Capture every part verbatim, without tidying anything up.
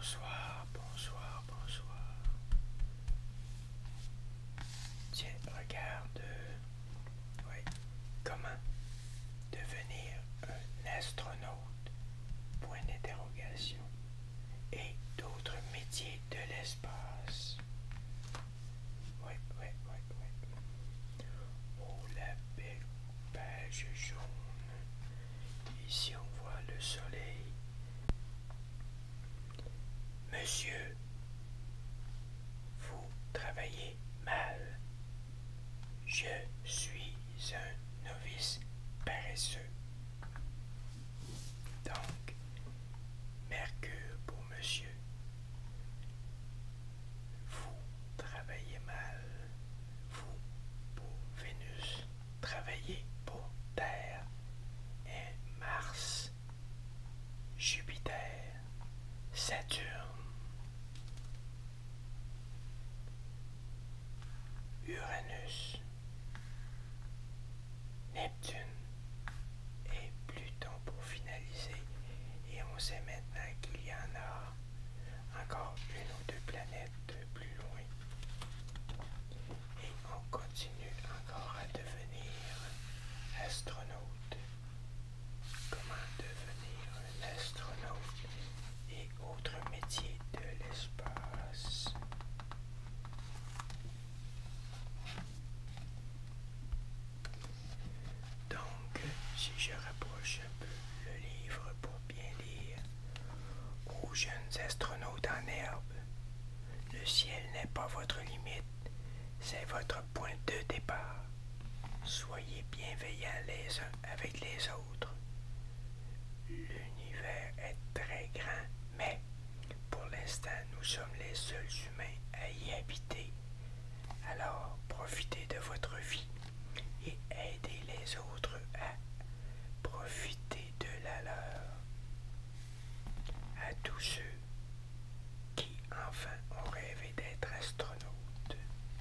Bonsoir, bonsoir, bonsoir. Tiens, regarde. Oui. Comment devenir un astronaute? Point d'interrogation. Et d'autres métiers de l'espace. Oui, oui, oui, oui. Oh, la belle page jaune. Ici, on voit le soleil. Monsieur, vous travaillez mal. Je suis un novice paresseux. Donc, Mercure pour monsieur. Vous travaillez mal. Vous pour Vénus. Travaillez pour Terre et Mars, Jupiter, Saturne, Uranus, Neptune et Pluton pour finaliser. Et on sait maintenant qu'il y en a encore une ou deux planètes plus loin. Et on continue encore à devenir astronaute. Comment devenir un astronaute et autres métiers de l'espace. Donc, si je rapproche un peu le livre pour bien lire, aux jeunes astronautes en herbe, le ciel n'est pas votre limite, c'est votre point de départ. Soyez bienveillants les uns avec les autres. L'univers est très grand, mais pour l'instant, nous sommes les seuls humains à y habiter. Alors, profitez de votre vie et aidez les autres à profiter de la leur. À tous ceux qui, enfin, ont rêvé d'être astronautes.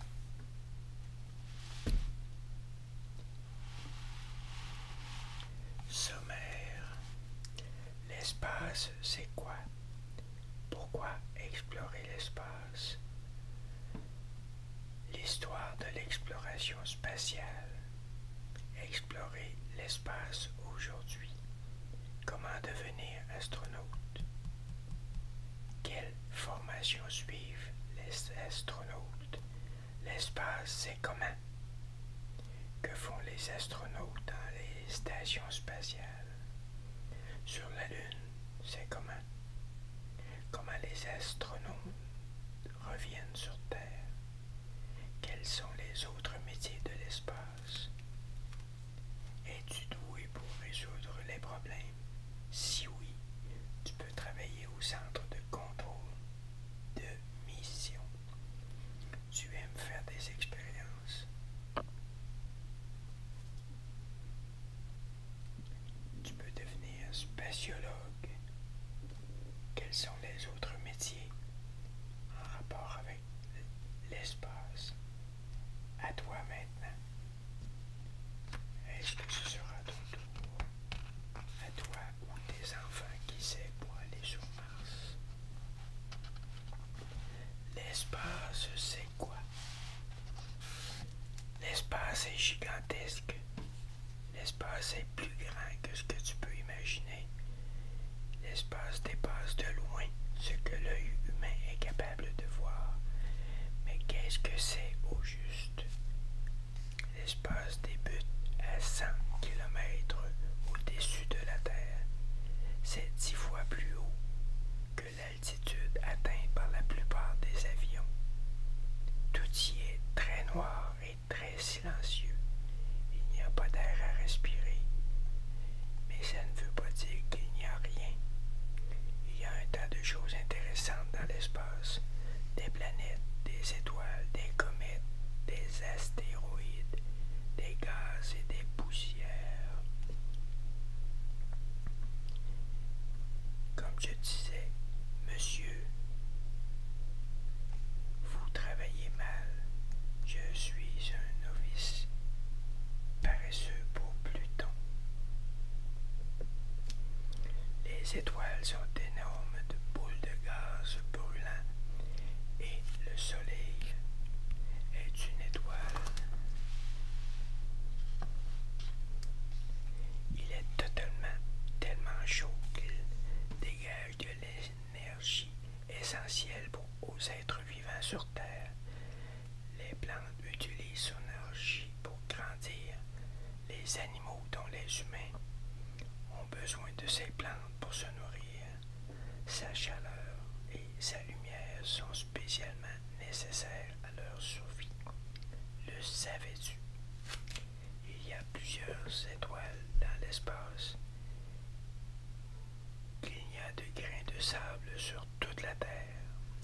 Sommaire. L'espace, c'est quoi? Pourquoi explorer l'espace? L'histoire de l'exploration spatiale. Explorer l'espace aujourd'hui. Comment devenir astronaute? Quelle formation suivent les astronautes? L'espace, c'est comment? Que font les astronautes dans les stations spatiales? Sur la Lune, c'est comment? Comment les astronautes reviennent sur Terre? Quels sont les autres métiers de l'espace? Es-tu doué pour résoudre les problèmes? Si oui, tu peux travailler au centre de contrôle de mission. Tu aimes faire des expériences. Tu peux devenir spatiologue. Quels sont les autres métiers en rapport avec l'espace? À toi maintenant. Est-ce que ce sera ton tour? À toi ou tes enfants qui sait pour aller sur Mars? L'espace, c'est quoi? L'espace est gigantesque. L'espace est plus grand que ce que tu peux imaginer. L'espace dépasse de loin ce que l'œil humain est capable de voir. Mais qu'est-ce que c'est au juste? L'espace débute à cent kilomètres au-dessus de la Terre. C'est dix fois plus haut que l'altitude atteinte par la plupart des avions. Tout y est très noir et très silencieux. Il n'y a pas d'air à respirer. Mais ça ne veut pas dire qu'il n'y a rien. Il y a un tas de choses intéressantes dans l'espace. Des planètes, des étoiles, des comètes, des astéroïdes, des gaz et des poussières. Comme je disais, monsieur, vous travaillez mal. Je suis un novice paresseux pour Pluton. Les étoiles sont énormes de boules de gaz gaz brûlant et le Soleil est une étoile. Il est totalement tellement chaud qu'il dégage de l'énergie essentielle pour, aux êtres vivants sur Terre. Les plantes utilisent son énergie pour grandir. Les animaux, dont les humains, ont besoin de ces plantes pour se nourrir. Sa chaleur et sa lumière sont spécialement nécessaires à leur survie. Le savais-tu? Il y a plusieurs étoiles dans l'espace. Qu'il y a de grains de sable sur toute la Terre.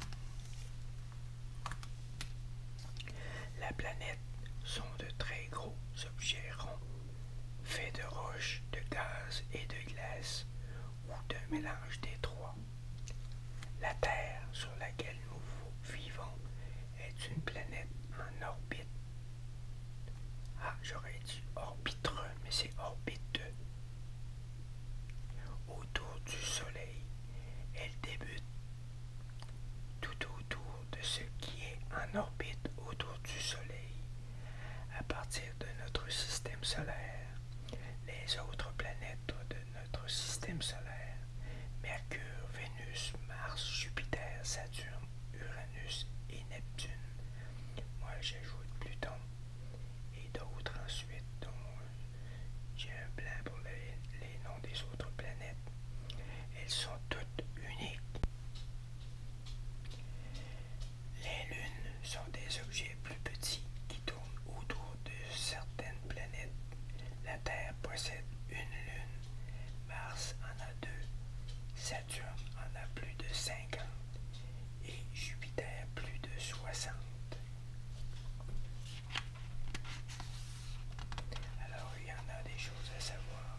La planète sont de très gros objets ronds, faits de roches, de gaz et de glace, ou d'un mélange des trois. La Terre sur laquelle nous vivons est une planète en orbite. Ah, j'aurais dit orbitre, mais c'est orbite. Autour du Soleil, elle débute tout autour de ce qui est en orbite autour du Soleil. À partir de notre système solaire, les autres planètes de notre système solaire, Mercure, Vénus, Mars, Jupiter, Saturne, Uranus et Neptune. Moi, j'ajoute Pluton et d'autres ensuite, dont j'ai un blanc pour les, les noms des autres planètes. Elles sont toutes uniques. Les lunes sont des objets plus petits qui tournent autour de certaines planètes. La Terre possède une lune, Mars en a deux, Saturne en a plus de cinquante et Jupiter plus de soixante. Alors il y en a des choses à savoir.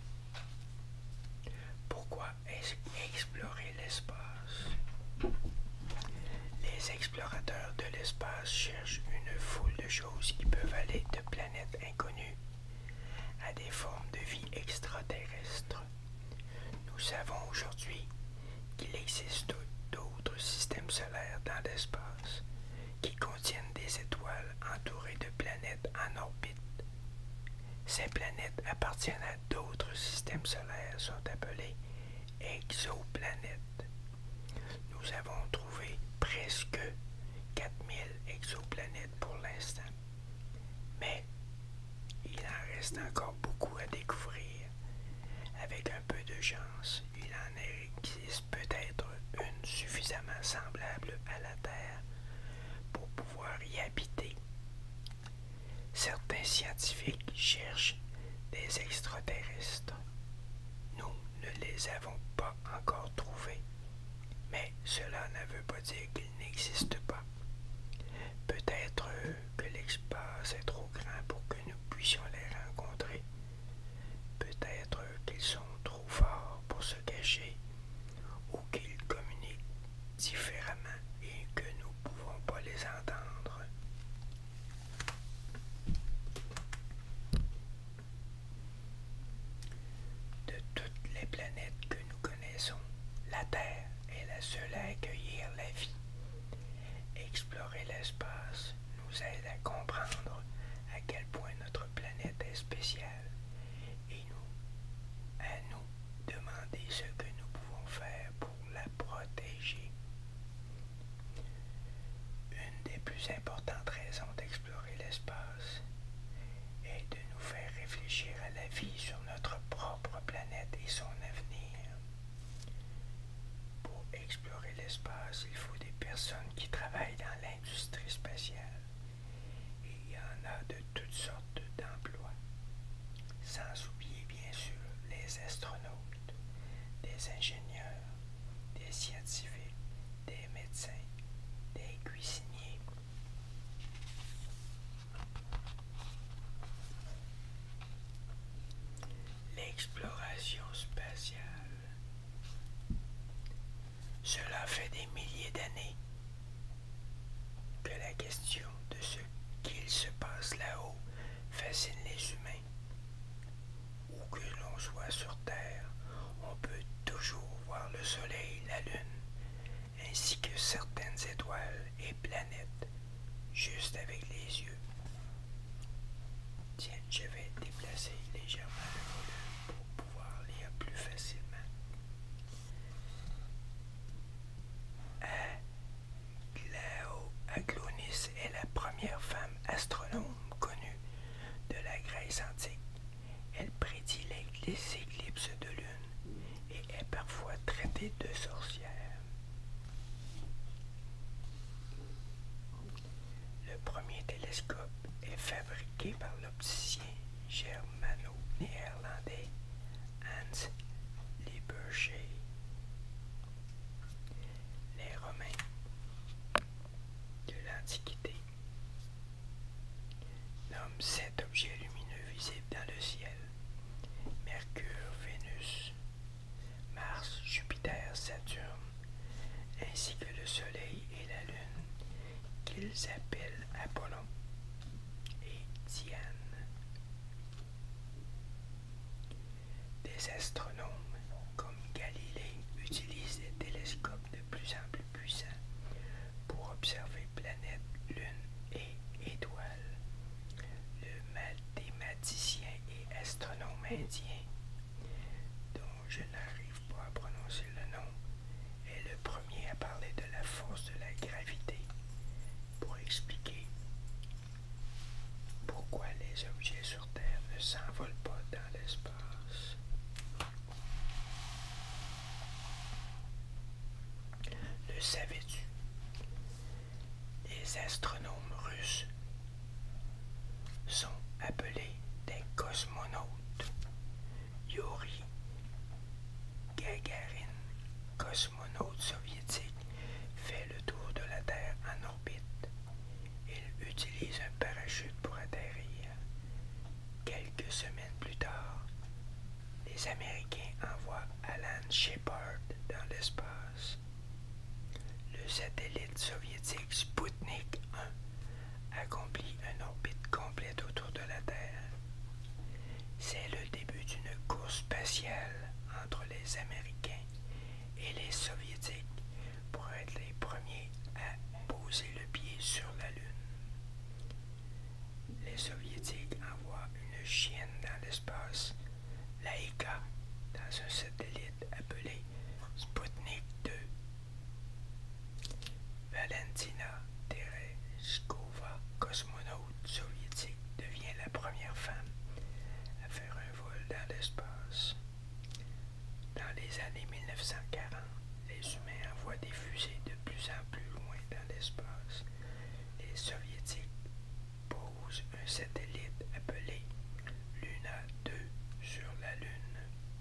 Pourquoi explorer l'espace? Les explorateurs de l'espace cherchent une foule de choses qui peuvent aller de planètes inconnues à des formes de vie extraterrestres. Nous savons aujourd'hui qu'il existe d'autres systèmes solaires dans l'espace qui contiennent des étoiles entourées de planètes en orbite. Ces planètes appartiennent à d'autres systèmes solaires, sont appelées exoplanètes. Nous avons trouvé presque quatre mille exoplanètes pour l'instant, mais il en reste encore beaucoup à découvrir. Avec un peu de chance, il en existe peut-être une suffisamment semblable à la Terre pour pouvoir y habiter. Certains scientifiques cherchent des extraterrestres. Nous ne les avons pas encore trouvés, mais cela ne veut pas dire qu'ils n'existent pas. Peut-être que l'espace est trop grand pour que nous puissions les rencontrer. Peut-être qu'ils sont trop forts pour se cacher ou qu'ils communiquent différemment et que nous ne pouvons pas les entendre. De toutes les planètes que nous connaissons, la Terre est la seule à accueillir la vie. Explorer l'espace nous aide à comprendre à quel point notre planète est spéciale et nous, à nous demander ce que nous pouvons faire pour la protéger. Une des plus importantes raisons d'explorer l'espace est de nous faire réfléchir à la vie sur notre propre planète et son avenir. Pour explorer l'espace, il faut des personnes qui travaillent dans l'industrie spatiale. Et il y en a de toutes sortes d'emplois. Sans oublier bien sûr les astronautes, des ingénieurs, des scientifiques, des médecins, des cuisiniers. L'exploration spatiale. Cela fait des milliers d'années que la question de ce qu'il se passe là-haut fascine les humains. Où que l'on soit sur Terre, on peut toujours voir le Soleil, la Lune, étoiles et planètes juste avec les yeux. Tiens, je vais déplacer légèrement le volume pour pouvoir lire plus facilement. Aglaonis est la première femme astronome connue de la Grèce antique. Elle prédit les éclipses de lune et est parfois traitée de sorcière. Le premier télescope est fabriqué par l'opticien germano-néerlandais Hans Lippershey. Les Romains de l'Antiquité nomment sept objets lumineux visibles dans le ciel: Mercure, Vénus, Mars, Jupiter, Saturne, ainsi que le Soleil et la Lune, qu'ils appellent Apollon et Diane. Des astronomes comme Galilée utilisent des télescopes de plus en plus puissants pour observer planètes, lunes et étoiles. Le mathématicien et astronome indien, dont je n'arrive pas à prononcer le nom, est le premier à parler de la force de la gravité pour expliquer pourquoi les objets sur Terre ne s'envolent pas dans l'espace. Le savais-tu? Les astronomes russes sont appelés des cosmonautes. Yuri Gagarin, cosmonaute soviétique, fait le tour de la Terre en orbite. Il utilise un parachute pour atterrir. Quelques semaines plus tard, les Américains envoient Alan Shepard dans l'espace. Le satellite soviétique Sputnik un accomplit une orbite complète autour de la Terre. C'est le début d'une course spatiale entre les Américains et les Soviétiques pour être les premiers à poser le pied sur la Lune. Les Soviétiques envoient une chienne dans l'espace, Laika, dans un satellite appelé Sputnik deux. Valentina Tereshkova, cosmonaute soviétique, devient la première femme à faire un vol dans l'espace. Dans les années mille neuf cent quarante, les humains envoient des fusées de plus en plus loin dans l'espace. Les Soviétiques posent un satellite appelé Luna deux sur la Lune.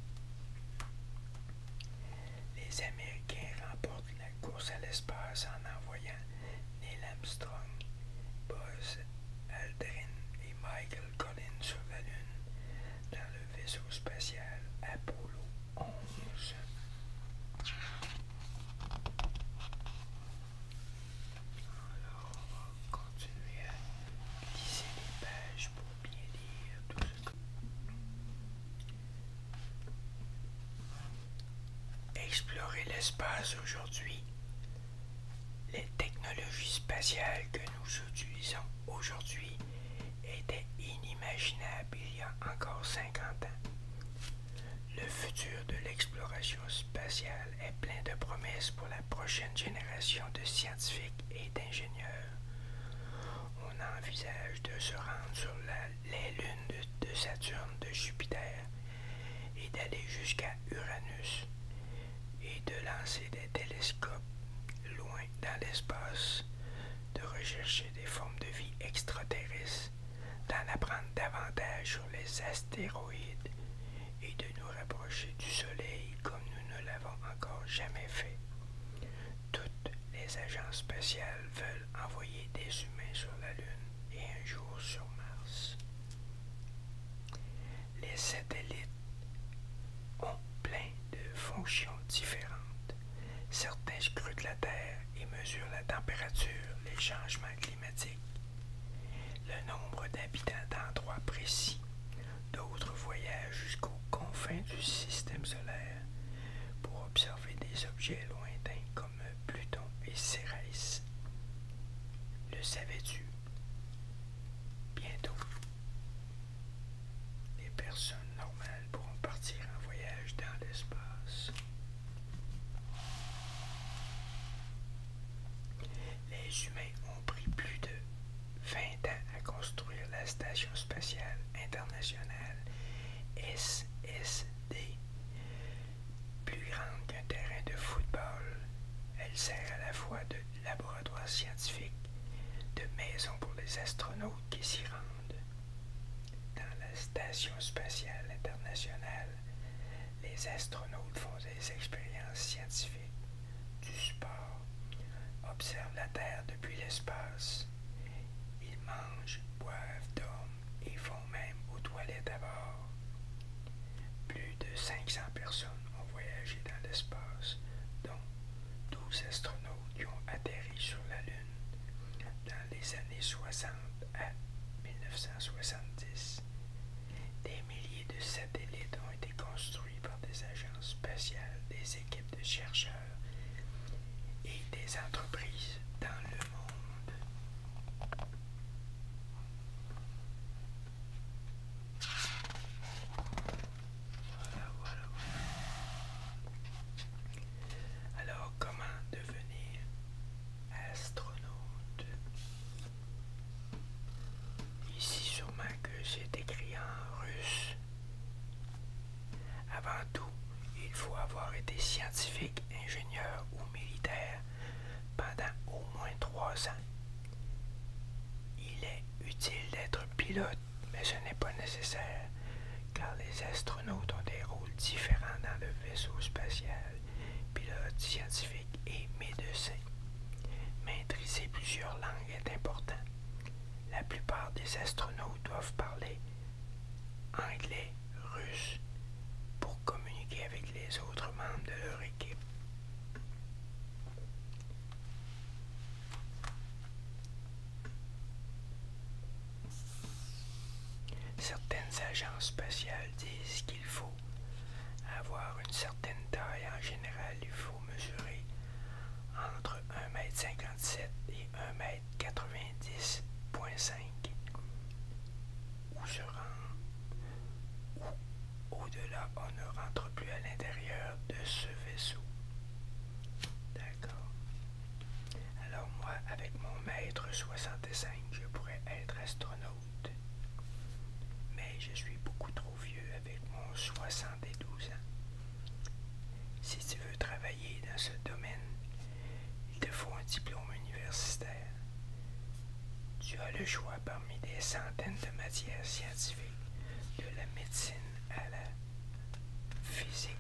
Les Américains remportent la course à l'espace en envoyant Neil Armstrong, Buzz Aldrin et Michael Collins sur la Lune dans le vaisseau spatial Apollo onze. Alors, on va continuer à glisser les pages pour bien lire tout ce que... Explorer l'espace aujourd'hui. Les technologies spatiales que nous utilisons aujourd'hui étaient inimaginables il y a encore cinquante ans. Le futur de l'exploration spatiale est plein de promesses pour la prochaine génération de scientifiques et d'ingénieurs. On envisage de se rendre sur la, les lunes de, de Saturne, de Jupiter, et d'aller jusqu'à Uranus, et de lancer des télescopes loin dans l'espace, de rechercher des formes de vie extraterrestres, d'en apprendre davantage sur les astéroïdes et de nous rapprocher du Soleil comme nous ne l'avons encore jamais fait. Toutes les agences spatiales veulent envoyer des humains sur la Lune et un jour sur Mars. Les satellites ont plein de fonctions différentes. Certains scrutent la Terre et mesurent la température, les changements climatiques, le nombre d'habitants d'endroits précis. D'autres voyagent jusqu'aux confins du système solaire pour observer des objets lointains comme Pluton et Cérès. fois de laboratoires scientifiques, de maisons pour les astronautes qui s'y rendent. Dans la Station spatiale internationale, les astronautes font des expériences scientifiques, du sport, observent la Terre depuis l'espace. Ils mangent, boivent, dorment et vont même aux toilettes à bord. Plus de cinq cents personnes ont voyagé dans l'espace, dont douze astronautes qui ont atterri sur la Lune dans les années soixante à mille neuf cent soixante-dix. Des milliers de satellites ont été construits par des agences spatiales, des équipes de chercheurs et des entreprises dans le monde. Voilà, voilà, voilà. Alors, comment devenir astronaute? Ici, sûrement que c'est écrit en russe. Avant tout, il faut avoir été scientifique, ingénieur ou militaire pendant au moins trois ans. Il est utile d'être pilote, mais ce n'est pas nécessaire, car les astronautes ont des rôles différents dans le vaisseau spatial, pilote, scientifique et médecin. Maîtriser plusieurs langues est important. La plupart des astronautes doivent parler anglais, russe, pour communiquer avec les autres membres de leur équipe. Certaines agences spatiales disent qu'il faut avoir une certaine taille. En général, il faut mesurer entre un mètre cinquante-sept et un mètre quatre-vingt-dix virgule cinq. Où se rend, ou au-delà, on ne rentre plus à l'intérieur de ce vaisseau. D'accord. Alors moi, avec mon mètre soixante-cinq, je pourrais être astronaute. Mais je suis beaucoup trop vieux avec mon soixante-douze ans. Si tu veux travailler dans ce domaine, il te faut un diplôme universitaire. Tu as le choix parmi des centaines de matières scientifiques, de la médecine à la physique.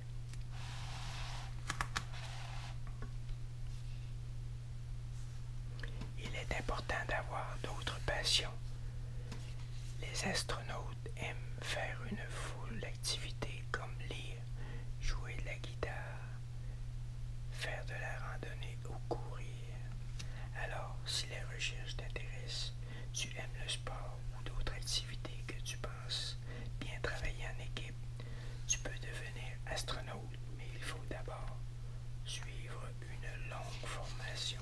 Il est important d'avoir d'autres passions. Les astronautes aiment faire une foule d'activités comme lire, jouer de la guitare, faire de la randonnée ou courir. Alors, si les recherches t'intéressent, tu aimes le sport ou d'autres activités que tu penses bien travailler en équipe, tu peux devenir astronaute, mais il faut d'abord suivre une longue formation.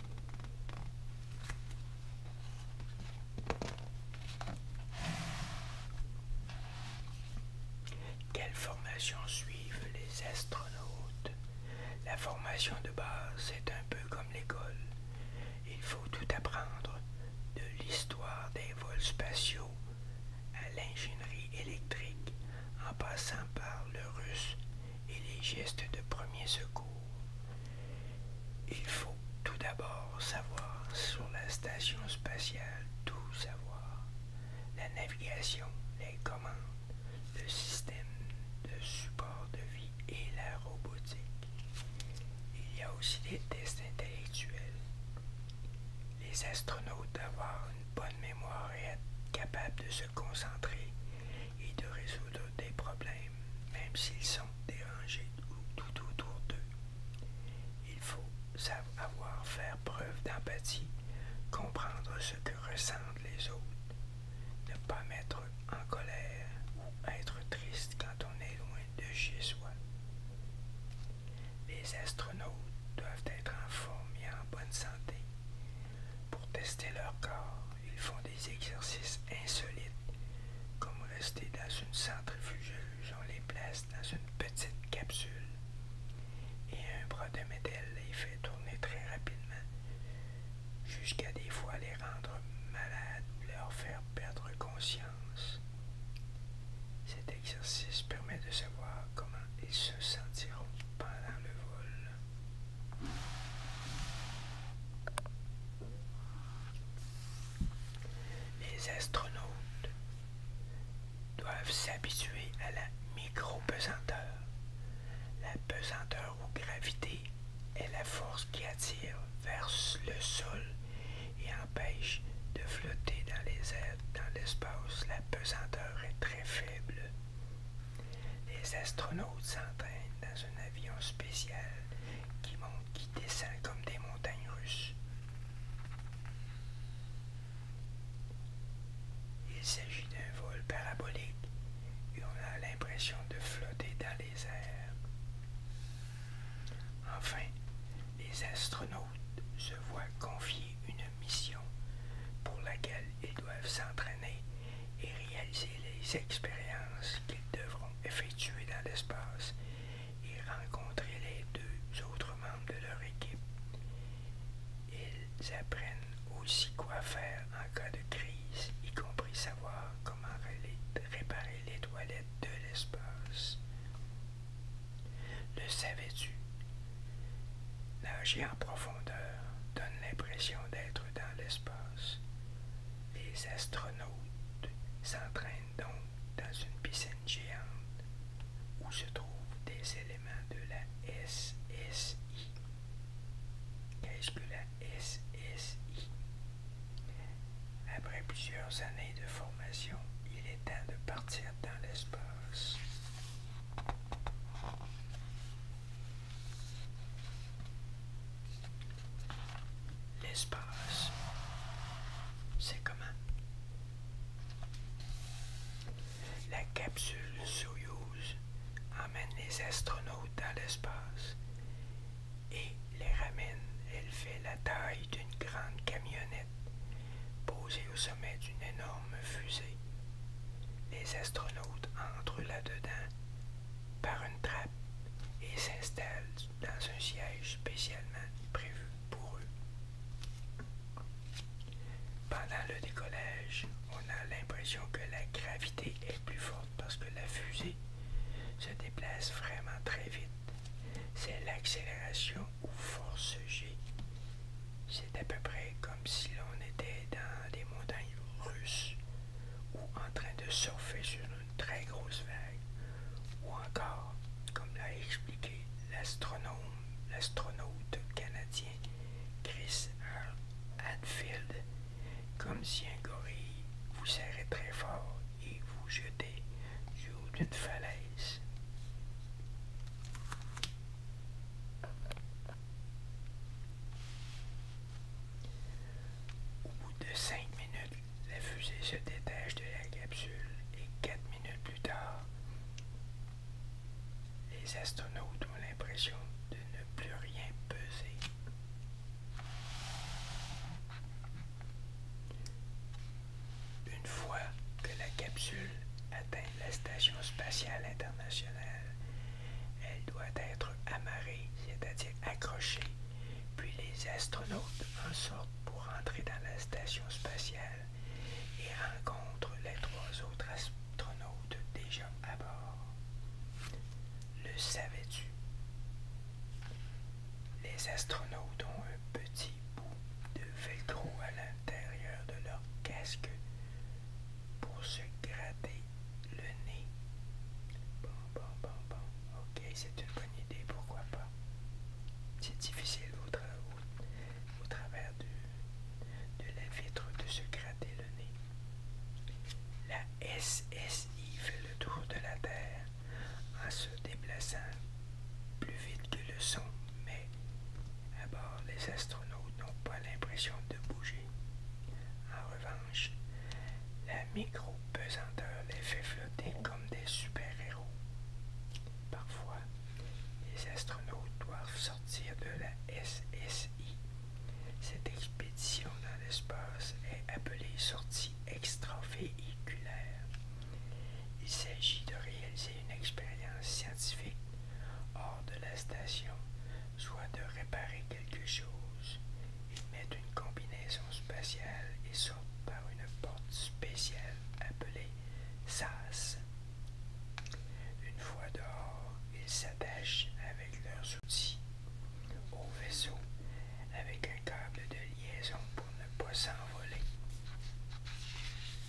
Quelle formation suivent les astronautes? La formation de base est un peu comme l'école. Il faut tout apprendre, de l'histoire des vols spatiaux à l'ingénierie électrique, en passant par le russe et les gestes de premier secours. Il faut tout d'abord savoir sur la station spatiale, tout savoir. La navigation, les commandes, le système de support de vie et la robotique. Il y a aussi des tests intellectuels. Les astronautes doivent avoir une bonne mémoire et être capables de se concentrer et de résoudre des problèmes, même s'ils sont dérangés tout autour d'eux. Il faut savoir faire preuve d'empathie, comprendre ce que ressentent les autres, ne pas mettre en colère ou être triste quand on est loin de chez soi. Les astronautes doivent être en forme et en bonne santé. Pour tester leur corps, ils font des exercices insolites, comme rester dans une centrifugeuse. On les place dans une petite capsule et un bras de métal les fait tourner très rapidement, jusqu'à des fois les rendre malades ou leur faire perdre conscience. Cet exercice permet de savoir comment ils se sentiront pendant le vol. les astronautes doivent s'habituer à la micro-pesanteur. La pesanteur ou gravité est la force qui attire vers le sol et empêche de flotter dans les airs, dans l'espace. La pesanteur est très faible. Les astronautes s'entraînent dans un avion spécial qui monte, qui descend comme des montagnes russes. Il s'agit d'un vol parabolique et on a l'impression de flotter dans les airs. Enfin, les astronautes se voient confier une mission pour laquelle ils doivent s'entraîner et réaliser les expériences qu'ils devront effectuer dans l'espace et rencontrer les deux autres membres de leur équipe. Ils apprennent aussi quoi faire en cas de crise, y compris savoir comment réparer les toilettes de l'espace. Le savais-tu? Nager en profondeur donne l'impression d'être dans l'espace. Les astronautes s'entraînent donc dans une piscine géante où se trouvent des éléments de la S S I. Qu'est-ce que la S S I? Après plusieurs années de formation, il est temps de partir dans l'espace. L'espace, c'est comment? La capsule Soyouz emmène les astronautes dans l'espace et les ramène. Elle fait la taille d'une grande camionnette posée au sommet d'une énorme fusée. Les astronautes entrent là-dedans par une trappe et s'installent dans un siège spécialement prévu pour eux. Pendant le décollage, on a l'impression que la gravité est plus forte parce que la fusée se déplace vraiment très vite. C'est l'accélération ou force G. C'est à peu près comme si l'on était dans des montagnes russes ou en train de surfer sur une très grosse vague, ou encore, comme l'a expliqué l'astronome, l'astronaute canadien Chris Hadfield, comme si un gorille vous serrait très fort et vous jetait du haut d'une falaise. Au bout de cinq minutes, la fusée se détache de la capsule et quatre minutes plus tard, les astronautes ont l'impression de ne plus rien peser. Une fois que la capsule atteint la Station spatiale internationale, elle doit être amarrée, c'est-à-dire accrochée, puis les astronautes en sortent pour entrer dans la Station spatiale et rencontrent les trois autres astronautes déjà à bord. Le savais-tu? Les astronautes ont un petit bout de velcro à l'intérieur de leur casque pour se gratter le nez. Bon, bon, bon, bon. Ok, c'est une bonne idée, pourquoi pas. C'est difficile au, tra au, au travers de, de la vitre de se gratter le nez. La S S I fait le tour de la Terre en se déplaçant plus vite que le son, mais à bord, les astronautes n'ont pas l'impression de bouger. En revanche, la micro-pesanteur les fait flotter comme des super-héros. Parfois, les astronautes doivent sortir de la S S I. Cette expédition dans l'espace est appelée sortie extravéhiculaire. Il s'agit de réaliser une expérience scientifique hors de la station, soit de réparer quelque chose. Ils mettent une combinaison spatiale et sortent par une porte spéciale appelée S A S. Une fois dehors, ils s'attachent avec leurs outils au vaisseau avec un câble de liaison pour ne pas s'envoler.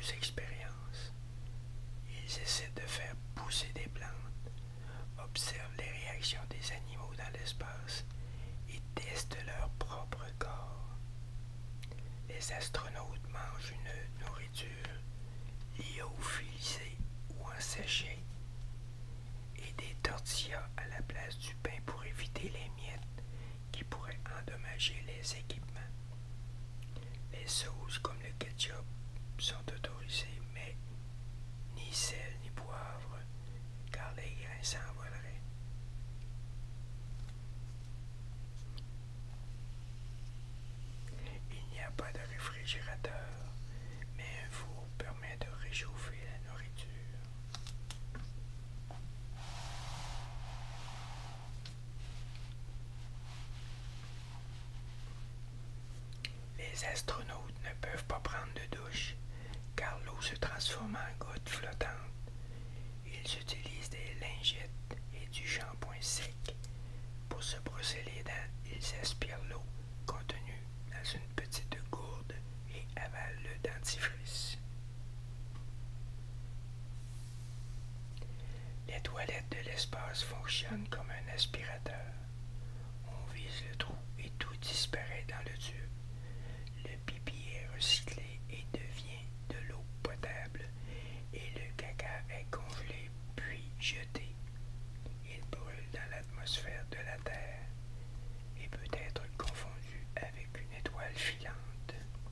expériences. Ils essaient de faire pousser des plantes, observent les réactions des animaux dans l'espace et testent leur propre corps. Les astronautes mangent une nourriture lyophilisée ou en sachet et des tortillas à la place du pain pour éviter les miettes qui pourraient endommager les équipements. Les sauces comme le ketchup sont autorisées, mais ni sel ni poivre, car les grains s'envoleraient. Il n'y a pas de réfrigérateur, mais un four permet de réchauffer la nourriture. Les astronautes ne peuvent pas prendre de douche, car l'eau se transforme en gouttes flottantes. Ils utilisent des lingettes et du shampoing sec. Pour se brosser les dents, ils aspirent l'eau contenue dans une petite gourde et avalent le dentifrice. Les toilettes de l'espace fonctionnent comme un aspirateur. On vise le trou et tout disparaît dans le tube. Le pipi est recyclé et devient de l'eau potable et le caca est congelé puis jeté. Il brûle dans l'atmosphère de la Terre et peut être confondu avec une étoile filante.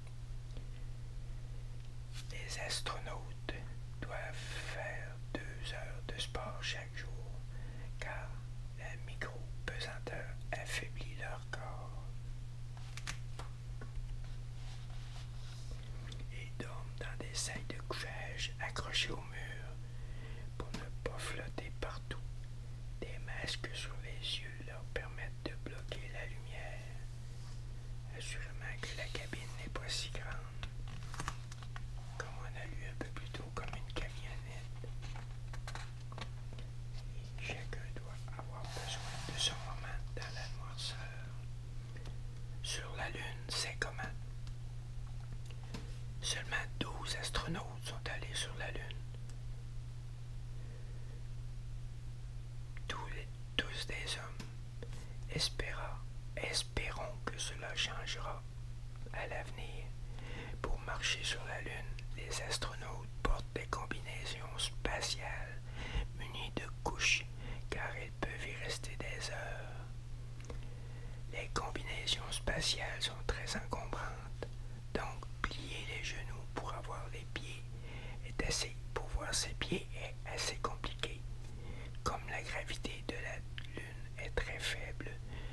Les astronautes doivent faire deux heures de sport chaque jour car la micro-pesanteur affaiblit leur corps. Ils dorment dans des sacs de couchage accrochés au mur pour ne pas flotter partout. Des masques sur les yeux leur permettent de bloquer la lumière. Assurément que la cabine n'est pas si grande, comme on a lu un peu plus tôt, comme une camionnette. Et chacun doit avoir besoin de son moment dans la noirceur. Sur la Lune, c'est comment? Seulement douze astronautes sont allés sur la Lune. Tous, les, tous des hommes. Espéra, espérons que cela changera à l'avenir. Pour marcher sur la Lune, les astronautes portent des combinaisons spatiales munies de couches car ils peuvent y rester des heures. Les combinaisons spatiales sont très encombrantes, donc plier les genoux pour avoir les pieds est assez, pour voir ses pieds est assez compliqué. Comme la gravité de la Lune est très faible,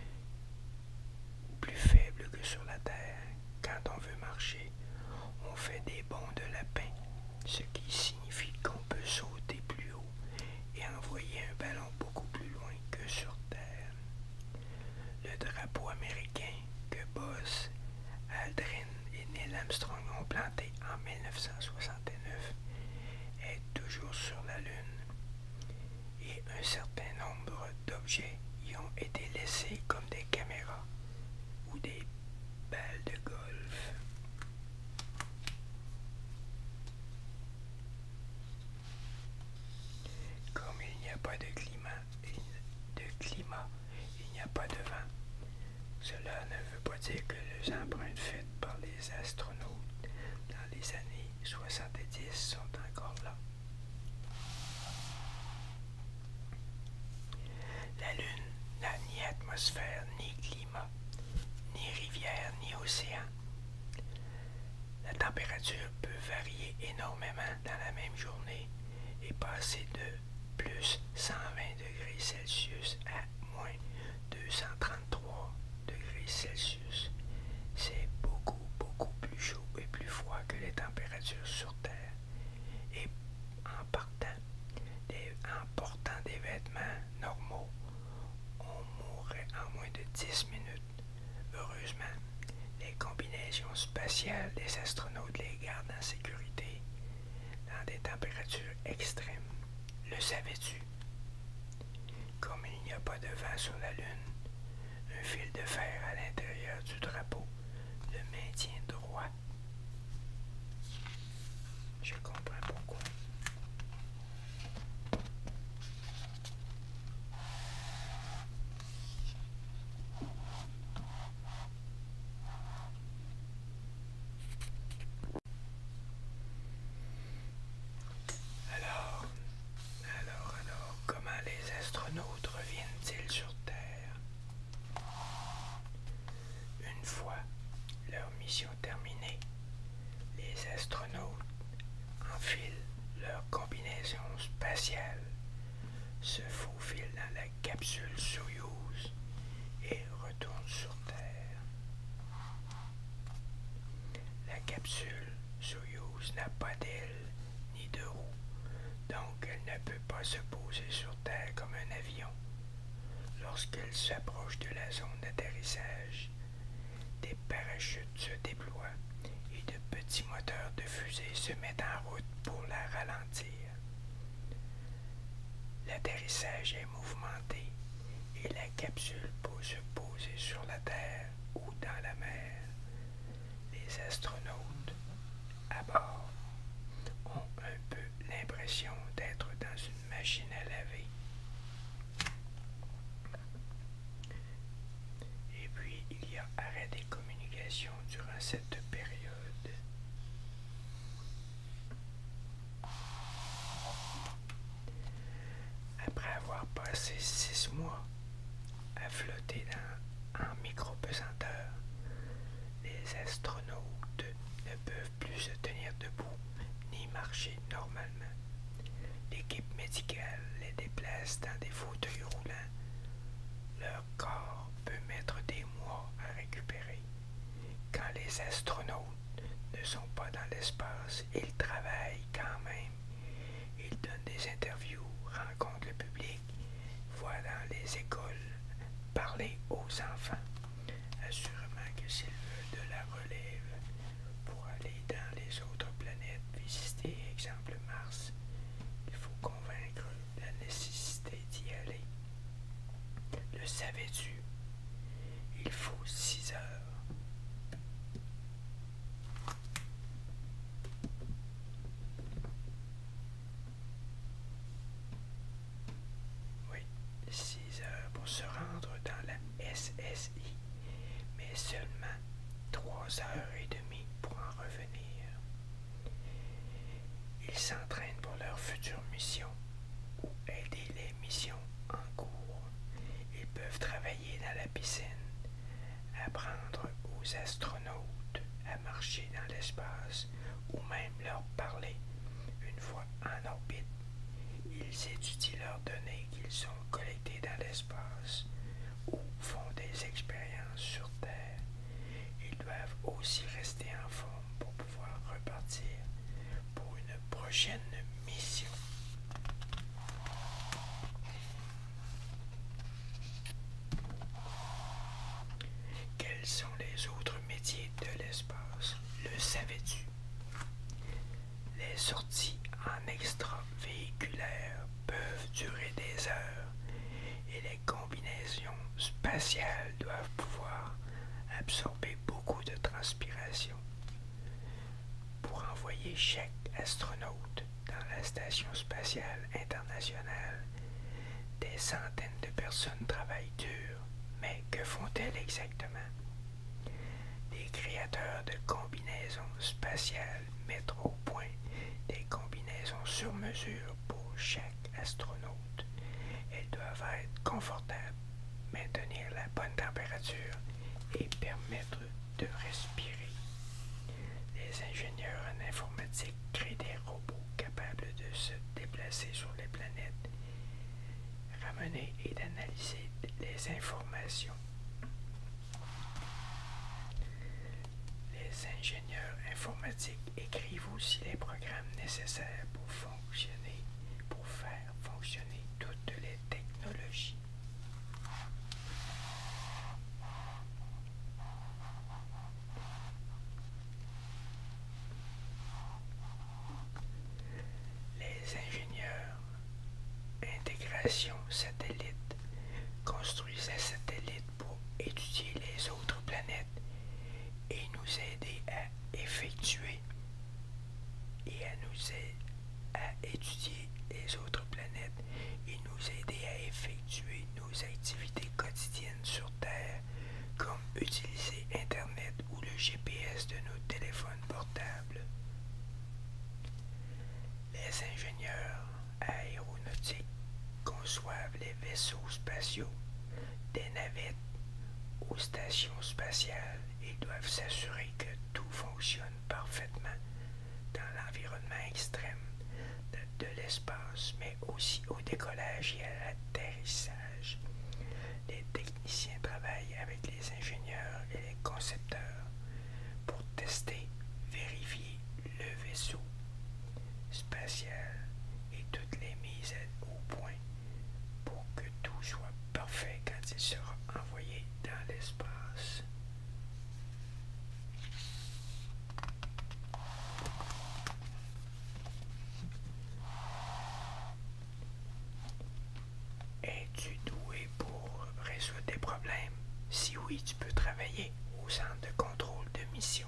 plus faible que sur la Terre, quand on veut marcher, on fait des bonds de lapin, ce qui signifie qu'on peut sauter plus haut et envoyer un ballon beaucoup plus loin que sur Terre. Le drapeau américain que Buzz Aldrin et Neil Armstrong ont planté en mille neuf cent soixante-neuf est toujours sur la Lune et un certain nombre d'objets y ont été laissés comme des caméras ou des balles de golf. Comme il n'y a pas de climat, de climat, il n'y a pas de vent. Cela ne veut pas dire que les empreintes faites par les astronautes dans les années soixante-dix sont encore là. La Lune n'a ni atmosphère, ni climat, ni rivière, ni océan. La température peut varier énormément dans la même journée et passer de plus cent vingt degrés Celsius à moins deux cent trente-trois degrés Celsius. C'est beaucoup, beaucoup plus chaud et plus froid que les températures sur Terre. Et en partant, des, en portant des vêtements normaux, on mourrait en moins de dix minutes. Heureusement, les combinaisons spatiales des astronautes les gardent en sécurité dans des températures extrêmes. Le savais-tu? Comme il n'y a pas de vent sur la Lune, un fil de fer à l'intérieur du drapeau le maintient droit. Je comprends pourquoi. Alors, alors, alors, comment les astronautes reviennent-ils sur Terre? Une fois leur mission terminée, les astronautes enfilent leur combinaison spatiale, se faufilent dans la capsule Soyouz et retournent sur Terre. La capsule Soyouz n'a pas d'aile ni de roue, donc elle ne peut pas se poser sur Terre comme un avion. Lorsqu'elle s'approche de la zone d'atterrissage, des parachutes se déploient et de petits moteurs de fusée se mettent en route pour la ralentir. L'atterrissage est mouvementé et la capsule peut se poser sur la Terre ou dans la mer. Les astronautes à bord ont un peu l'impression d'être dans une machine à laver. Et puis, il y a arrêt des communications durant cette période. Après avoir passé six mois à flotter dans, en micro-pesanteur, les astronautes ne peuvent plus se tenir debout ni marcher normalement. L'équipe médicale les déplace dans des fauteuils roulants. Leur corps peut mettre des mois à récupérer. Quand les astronautes ne sont pas dans l'espace, ils travaillent quand même. Ils donnent des interviews, rencontrent le public, voient dans les écoles, parler aux enfants. Assurément que s'ils veulent de la relève pour aller dans les autres planètes, visiter, exemple Mars, il faut convaincre la nécessité d'y aller. Le savais-tu? Il faut six heures. Oui, six heures pour se rendre dans la S S I, mais seulement trois heures et demie pour en revenir. Ils s'entraînent pour leur future mission ou aider les missions en cours. Ils peuvent travailler dans la piscine, apprendre aux astronautes à marcher dans l'espace ou même leur parler. Une fois en orbite, ils étudient leurs données qu'ils ont collectées dans l'espace ou font des expériences sur Terre. Ils doivent aussi rester en forme pour pouvoir repartir pour une prochaine mission. Quels sont les autres métiers de l'espace? Le savais-tu? Les sorties en extravéhiculaire peuvent durer des heures et les combinaisons spatiales doivent pouvoir absorber beaucoup de transpiration. Pour envoyer chaque astronaute dans la Station spatiale internationale, des centaines de personnes travaillent dur, mais que font-elles exactement? Les créateurs de combinaisons spatiales mettent au point des combinaisons sur mesure pour chaque astronaute. Elles doivent être confortables, maintenir la bonne température et permettre de respirer. Les ingénieurs en informatique créent des robots capables de se déplacer sur les planètes, ramener et d'analyser les informations. Les ingénieurs informatiques écrivent aussi les programmes nécessaires pour fonctionner, pour faire fonctionner toutes les technologies. Les ingénieurs intégration satellite construisent un satellite pour étudier les autres planètes et nous aider à effectuer et à à nous aider à étudier les autres planètes et nous aider à effectuer nos activités quotidiennes sur Terre, comme utiliser Internet ou le G P S de nos téléphones portables. Les ingénieurs aéronautiques conçoivent les vaisseaux spatiaux, des navettes aux stations spatiales et doivent s'assurer que tout fonctionne parfaitement dans l'environnement extrême de, de l'espace, mais aussi au décollage et à l'atterrissage. Les techniciens travaillent avec les ingénieurs et les concepteurs pour tester, vérifier le vaisseau spatial et toutes les mises au point pour que tout soit parfait quand il sera envoyé dans l'espace. Es-tu doué pour résoudre des problèmes? Si oui, tu peux travailler au centre de contrôle de mission.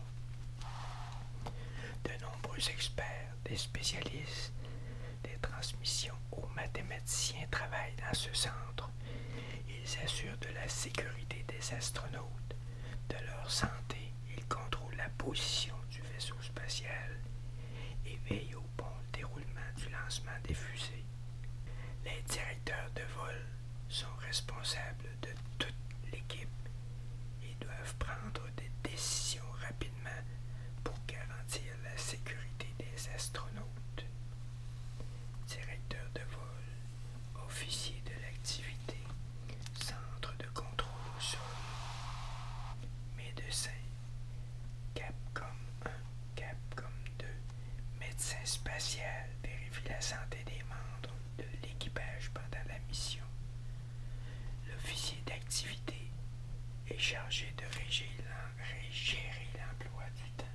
De nombreux experts, des spécialistes, des transmissions aux mathématiciens travaillent dans ce centre. Ils assurent de la sécurité des astronautes, de leur santé, ils contrôlent la position du vaisseau spatial et veillent au bon déroulement du lancement des fusées. Les directeurs de vol sont responsables de toute l'équipe et doivent prendre des décisions rapidement pour garantir la sécurité des astronautes. Directeur de vol, officier de l'activité, centre de contrôle au sol, médecin, Capcom un, Capcom deux, médecin spatial, vérifie la santé des membres de l'équipage pendant la mission. L'officier d'activité est chargé de régir gérer l'emploi du temps.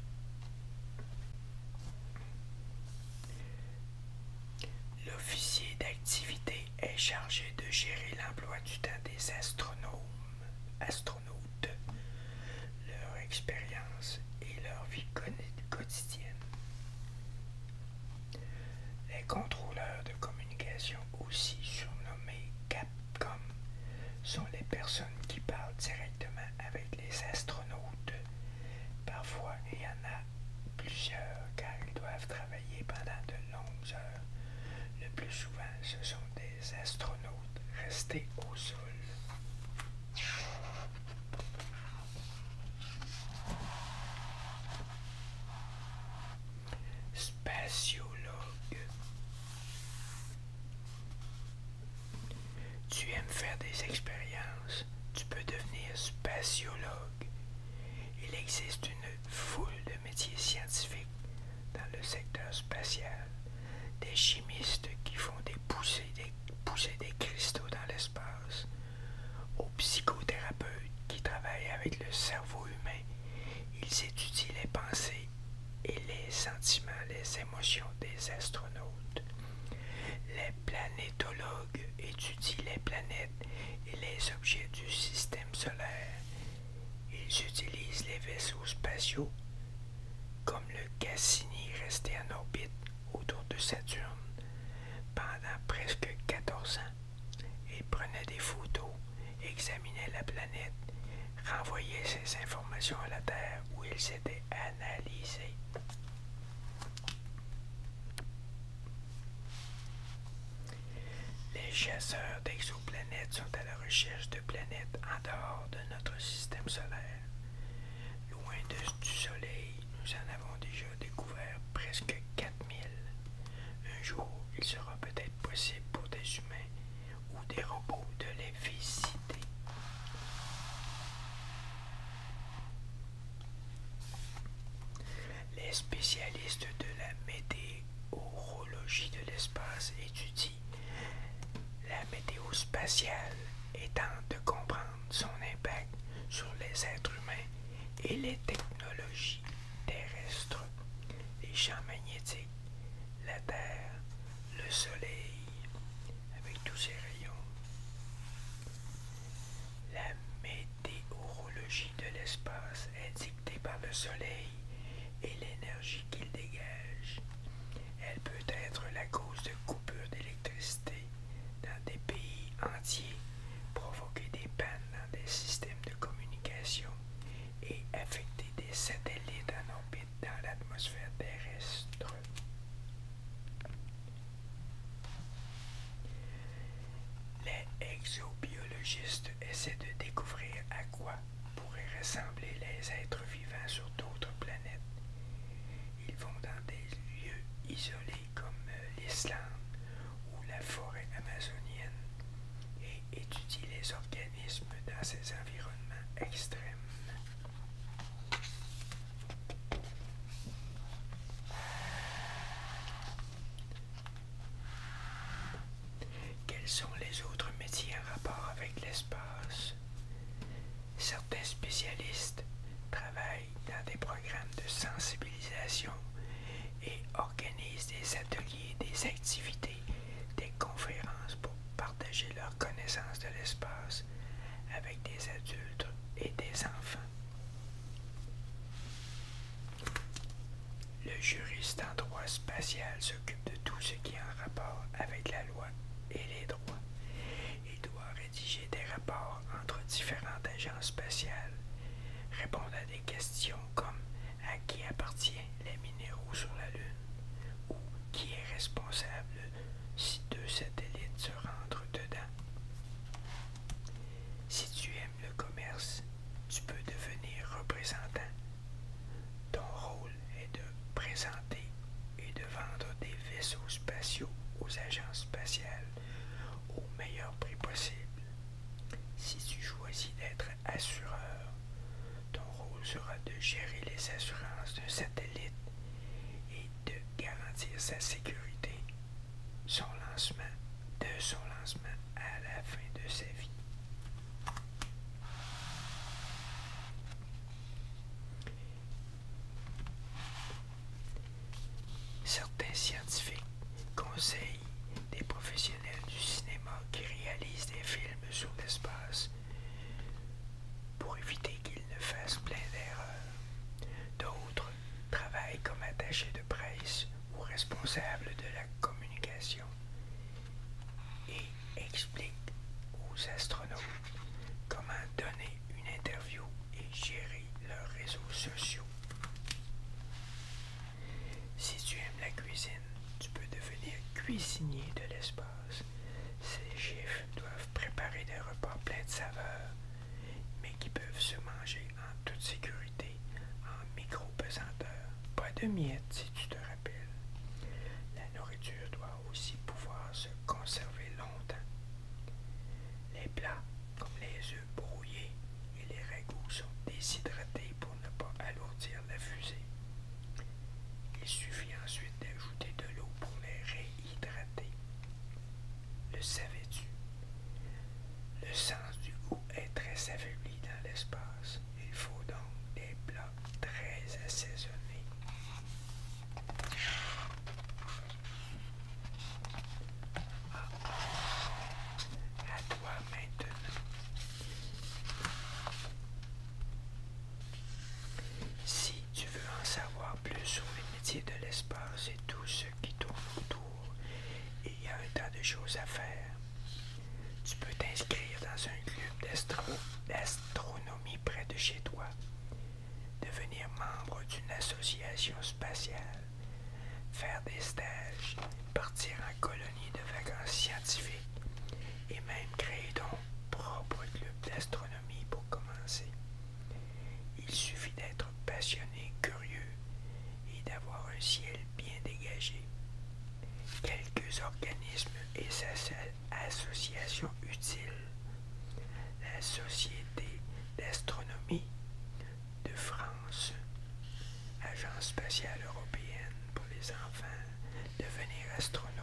L'officier d'activité est chargé de gérer l'emploi du temps des astronomes, astronautes, leur expérience et leur vie quotidienne. Les contrôleurs de communication, aussi surnommés Capcom, sont les personnes qui parlent directement avec les astronautes. Parfois, il y en a plusieurs car ils doivent travailler pendant de longues heures. Le plus souvent, ce sont des astronautes restés au sol. Spatiologue. Tu aimes faire des expériences, tu peux devenir spatiologue. Il existe une foule de métiers scientifiques dans le secteur spatial. Des chimistes qui font des poussées, des poussées des cristaux dans l'espace, aux psychothérapeutes qui travaillent avec le cerveau humain. Ils étudient les pensées et les sentiments, les émotions des astronautes. Les planétologues étudient les planètes et les objets du système solaire. Ils utilisent les vaisseaux spatiaux comme le Cassini resté en orbite autour de Saturne pendant presque quatorze ans et prenait des photos, examinait la planète, renvoyait ces informations à la Terre où ils étaient analysés. Les chasseurs d'exoplanètes sont à la recherche de planètes en dehors de notre système solaire. Loin de, du Soleil, nous en avons déjà découvert presque quatre mille. Un jour, il sera peut-être possible pour des humains ou des robots de les visiter. Les spécialistes de la météorologie de l'espace étudient la météo spatiale et tentent de comprendre son impact sur les êtres humains et les technologies terrestres, les champs magnétiques, la Terre, le Soleil, avec tous ses rayons. La météorologie de l'espace est dictée par le Soleil et l'énergie qu'il dégage. biologistes essaient de découvrir à quoi pourraient ressembler les êtres vivants sur d'autres planètes. Ils vont dans des lieux isolés comme l'Islande ou la forêt amazonienne et étudient les organismes dans ces environnements extrêmes. Quels sont les autres métiers en rapport avec l'espace? Certains spécialistes travaillent dans des programmes de sensibilisation et organisent des ateliers, des activités, des conférences pour partager leurs connaissances de l'espace avec des adultes et des enfants. Le juriste en droit spatial s'occupe de tout ce qui est en rapport avec la loi et les droits. Il doit rédiger des rapports entre différentes agences spatiales, répondre à des questions comme à qui appartient les minéraux sur la Lune ou qui est responsable si deux satellites se rentrent dedans. Si tu aimes le commerce, tu peux devenir représentant. Ton rôle est de présenter et de vendre des vaisseaux spatiaux aux agences spatiales au meilleur prix possible. Si tu choisis d'être assureur, ton rôle sera de gérer les assurances d'un satellite et de garantir sa sécurité, son lancement, de son lancement à la fin de sa vie. Certains scientifiques conseillent des professionnels du cinéma qui réalisent des films sur l'espace pour éviter qu'ils ne fassent plein d'erreurs. D'autres travaillent comme attachés de presse ou responsables de la communication et expliquent aux astronautes comment donner une interview et gérer leurs réseaux sociaux. Si tu aimes la cuisine, tu peux devenir cuisinier de l'espace. Ces chefs doivent préparer des repas pleins de saveurs, mais qui peuvent se manger en toute sécurité, en micro-pesanteur. Pas de miettes si tu te rappelles. La nourriture doit aussi pouvoir se conserver longtemps. Les plats, comme les œufs brouillés et les ragoûts, sont déshydratés pour ne pas alourdir la fusée. Il suffit ensuite d'ajouter de l'eau pour les réhydrater. Le savais-tu? Le sens du goût est très affaibli dans l'espace. Il faut donc des plats très assaisonnés. Ah, à toi maintenant. Si tu veux en savoir plus sur les métiers de l'espace et tout ce qui tourne autour, il y a un tas de choses à faire. Tu peux t'inscrire dans un club d'astro- d'astronomie près de chez toi, devenir membre d'une association spatiale, faire des stages, partir en colonie de vacances scientifiques et même créer ton propre club d'astronomie pour commencer. Il suffit d'être passionné, curieux et d'avoir un ciel bien dégagé. Quelques organismes et associations utiles. La Société d'astronomie de France, Agence spatiale européenne pour les enfants, devenir astronaute.